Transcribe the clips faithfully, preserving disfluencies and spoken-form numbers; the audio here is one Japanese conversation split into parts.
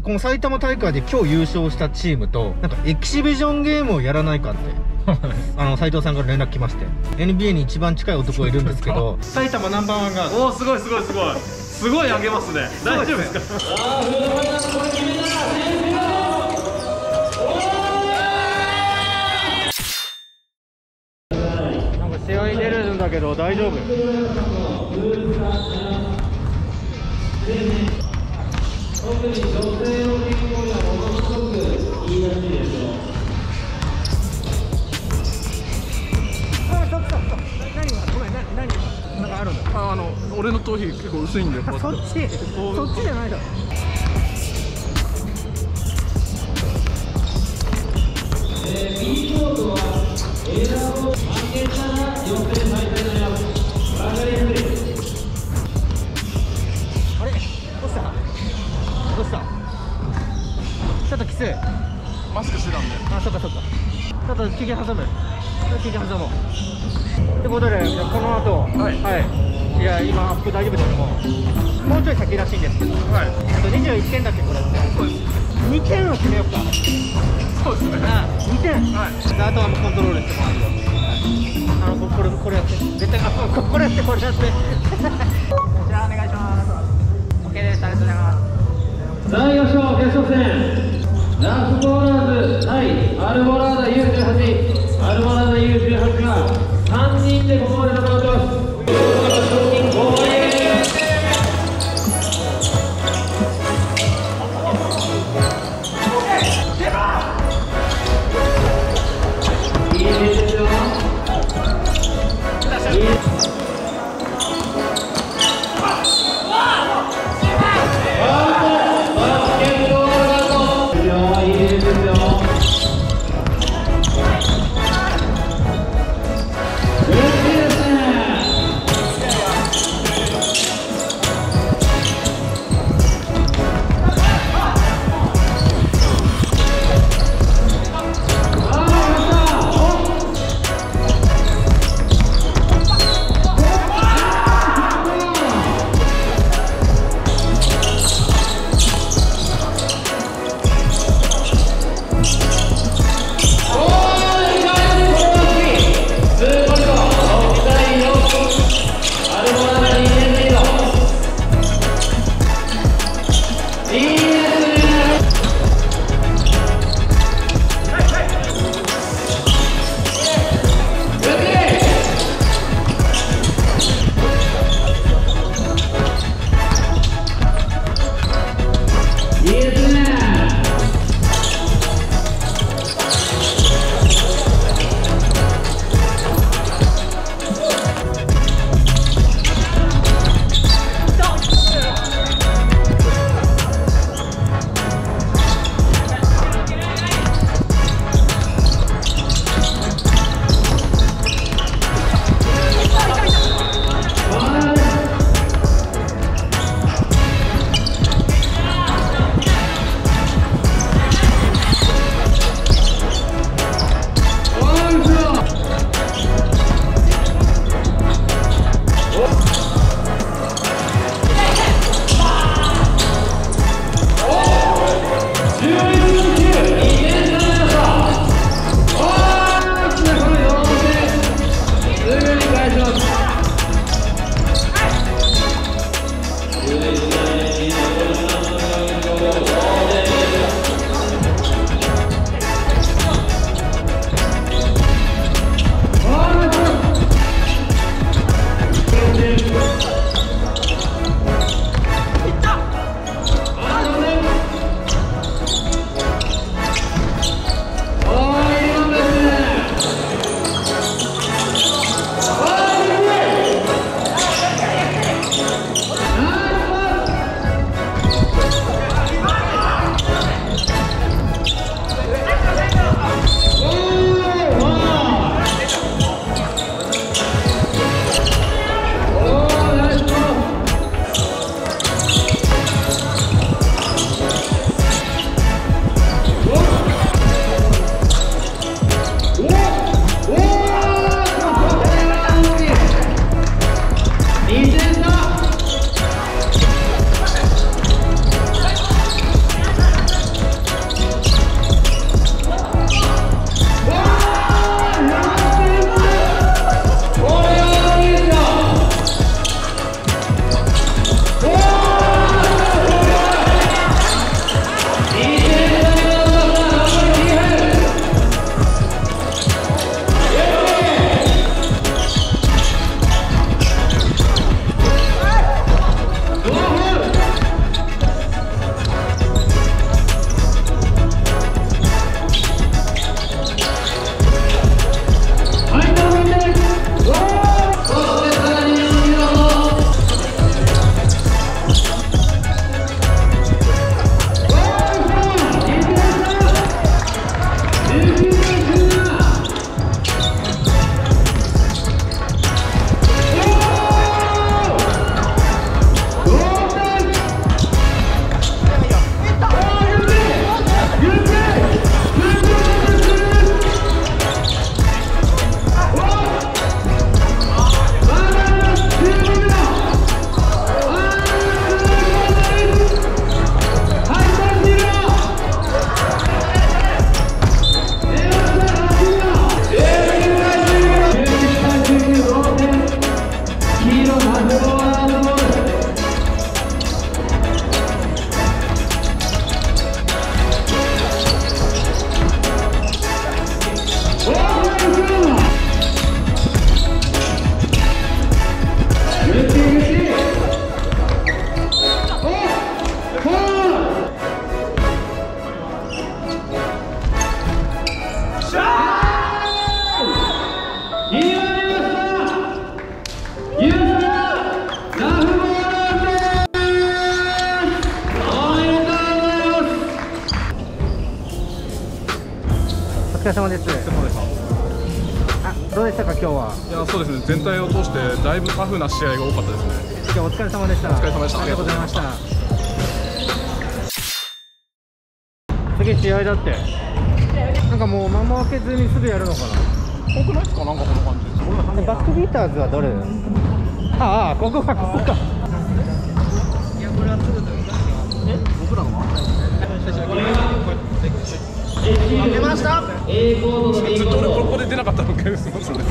この埼玉大会で今日優勝したチームとなんかエキシビジョンゲームをやらないかってあの斉藤さんから連絡来まして、 エヌビーエー に一番近い男がいるんですけど埼玉ナンバーワンがおお、すごいすごいすごいすごい上げますね。大丈夫ですか？ なんか試合出るんだけど大丈夫？特に女性の健康にはものすごくいいらしいですよ。あ、ちょっと、何が、ごめん、何、何が、なんかあるの？ あ、あの、俺の頭皮結構薄いんで。そっち、そっちじゃないだろ。えー、B コートはエラーを上げたら予選敗退になります。分かりやすい。あれ、どうした？どうした？ちょっときつい。 マスクしてたんで。 あ、そっかそっか。ちょっと休憩挟む。休憩挟もう。ってことで、じゃこの後、はい、はい。いや、今アップ大丈夫ですけども、もうちょい先らしいんですけど、はい。あとにじゅういってんだっけこれって。そうです。にてんを決めようか。 そうですね。 あ、にてん。はい。で、あとはもうコントロールしてもらうよ。あの、これ、これやって。絶対、あ、これやって、これやって。じゃあ、お願いします。オッケーです。ありがとうございます。さあ、行きましょう。決勝戦。ラスボーラーズ対アルボラーダ ユーじゅうはち。アルボラーダ ユーじゅうはち がさんにんでここまで戦ってます。賞金ごまんえん。いいですよ。いい。 様です。 お疲れ様でした。 あ、どうでしたか今日は。 いや、そうですね。全体を通してだいぶタフな試合が多かったですね。 今日お疲れ様でした。 お疲れ様でした。 ありがとうございました。次試合だって。なんかもう間も開けずにすぐやるのかな。 多くないですか、なんかこの感じ。 え、バックビーターズはどれ？ああ、ここか、ここか。いや、これはすぐだよ。え、僕らのは？出ました。 ずっと俺ここで出なかったのかすみませんね。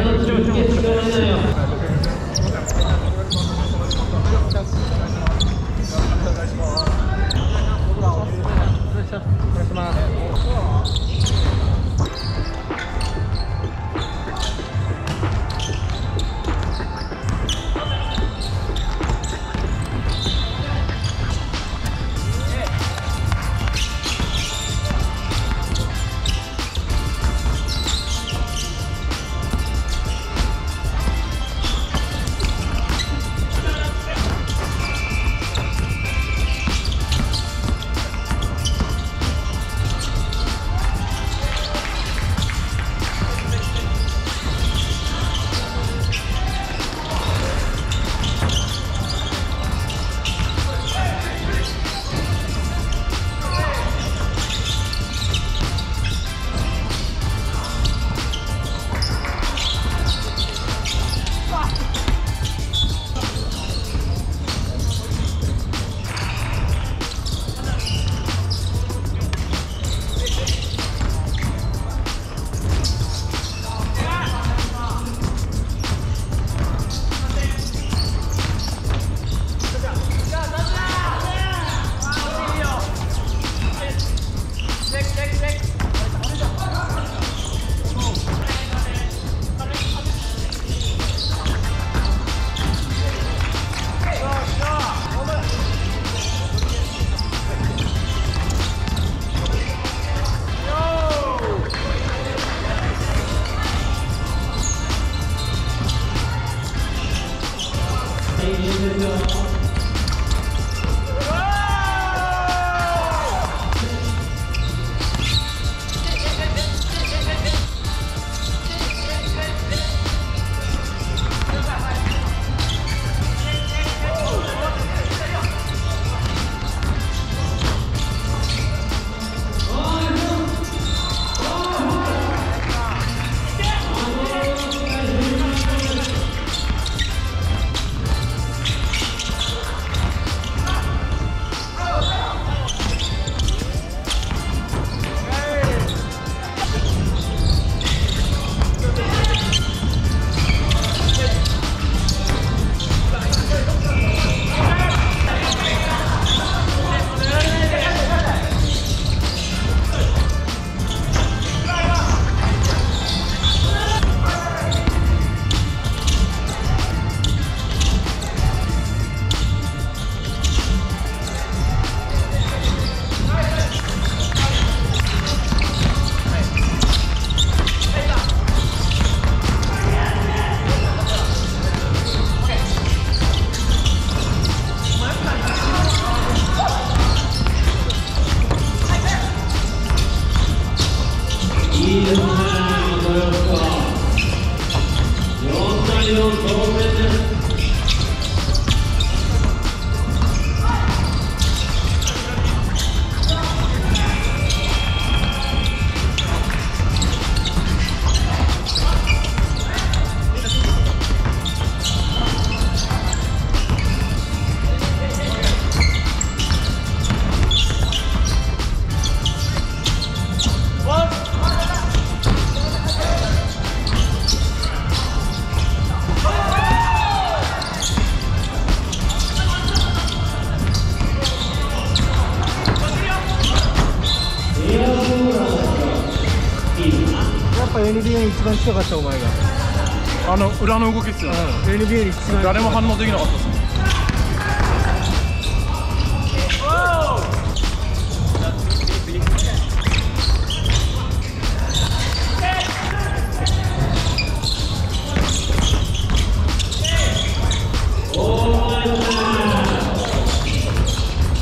やっぱ エヌビーエー に一番近かったお前が。 あの裏の動きっすよね。 うん、エヌビーエー に一番誰も反応できなかったですね。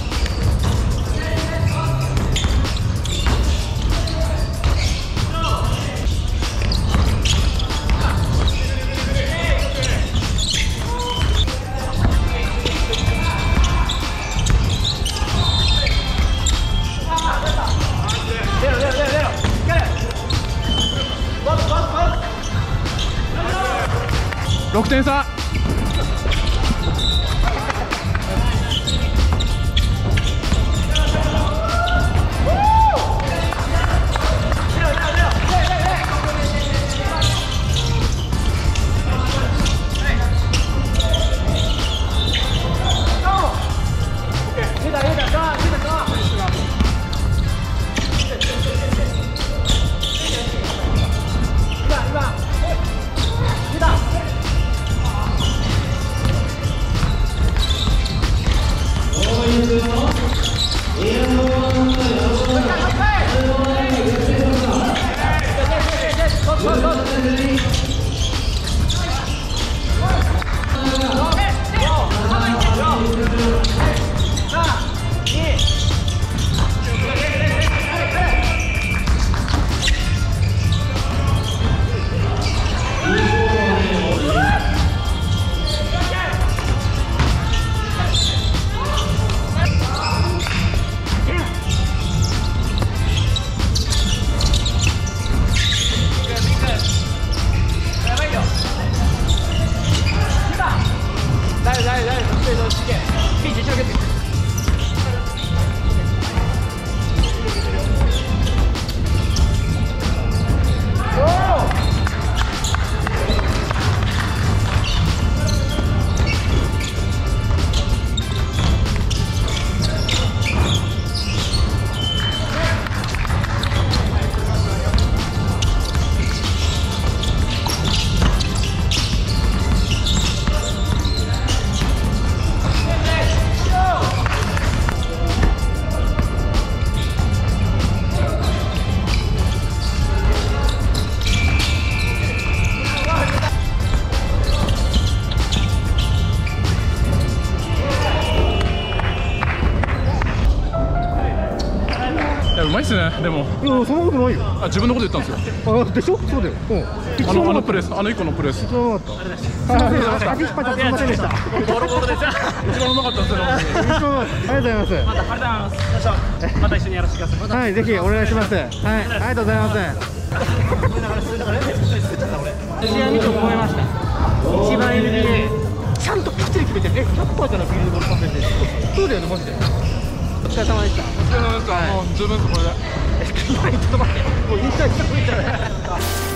いろくてん差。 うまいっすね。でもいやそんなことないよ。 あ自分のこと言ったんですよ。 あでしょ。そうだよ。うん。 あのあのプレスあの一個のプレス一番うまかった。あきひぱちゃんすみませんでした。 ボロボロでじゃ一番うまかったですよ。 一番うまかった。ありがとうございます。 ありがとうございます。また一緒にやらせてください。 はい、ぜひお願いします。はい、ありがとうございます。試合見て思いました。一番 エヌビーエー ちゃんときっちり決めて、え、ひゃくパーセントじゃなフィールドゴールパーセンテージ。そうだよね、マジで。お疲れ様でした。 お疲れ様です。もう十分ですこれで。 今ちょっと待って、もう引退した方がいいんじゃない。